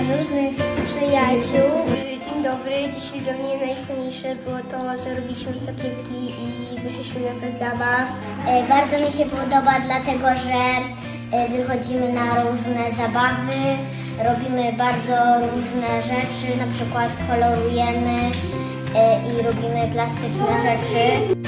różnych przyjaciół. Dzień dobry, dzisiaj dla mnie najfajniejsze było to, że robiliśmy plakietki i wyszliśmy na plac zabaw. Bardzo mi się podoba, dlatego że wychodzimy na różne zabawy, robimy bardzo różne rzeczy, na przykład kolorujemy i robimy plastyczne rzeczy.